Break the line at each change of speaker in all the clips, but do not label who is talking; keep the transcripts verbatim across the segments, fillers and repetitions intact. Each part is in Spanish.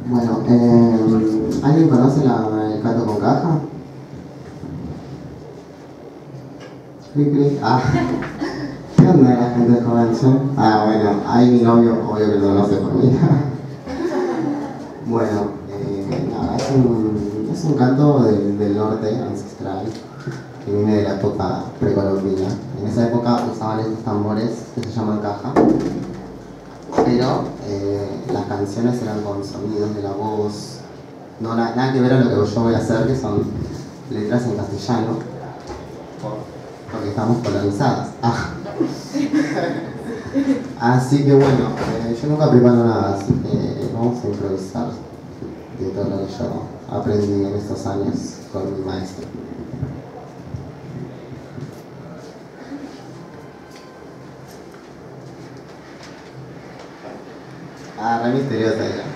Bueno, eh, ¿alguien conoce la, el canto con caja? Cri, cri. Ah, ¿qué onda la gente joven? ¿Sí? Ah, bueno, ahí mi novio, obvio que no lo hace por mí. Bueno, eh, nada, es un, es un canto del, del norte ancestral que viene de la época precolombina. En esa época usaban estos tambores que se llaman caja, pero eh, las canciones eran con sonidos de la voz, no na- nada que ver a lo que yo voy a hacer, que son letras en castellano, porque estamos polarizadas. Ah. Así que bueno, eh, yo nunca preparo nada, así que vamos a improvisar de todo lo que yo aprendí en estos años con mi maestro. Ah, re misteriosa ella.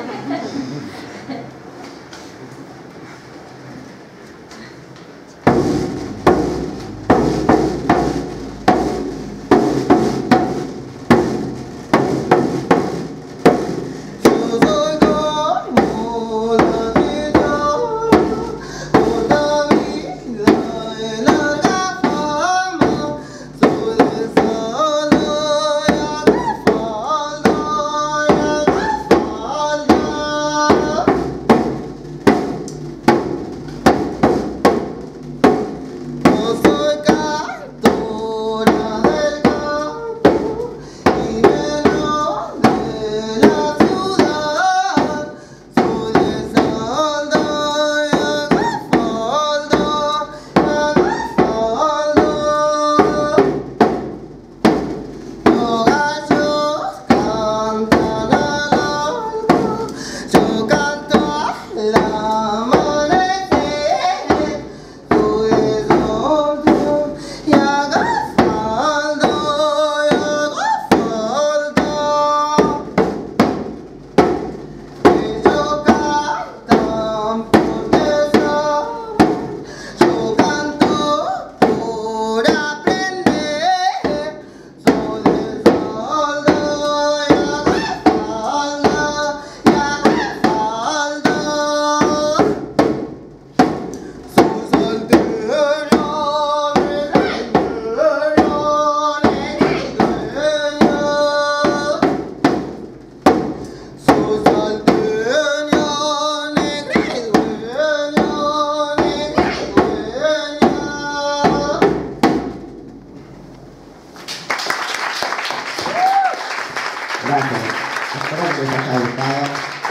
Gracias. Espero que les haya gustado.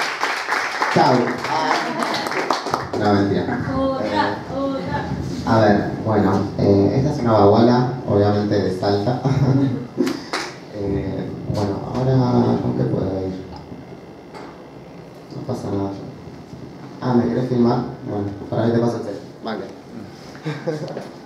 Chao. No, mentira.
Otra, otra.
A ver, bueno, eh, esta es una baguala, obviamente de Salta. eh, bueno, ahora, ¿con qué puedo ir? No pasa nada. Ah, ¿me querés filmar? Bueno, para ahí te paso el set. Vale.